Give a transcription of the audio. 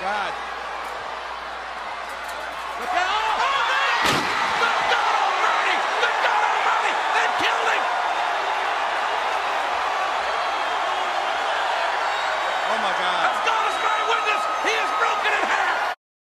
God. Look out! Oh, good God Almighty! Good God Almighty! That killed him! Oh, my God. Let's go!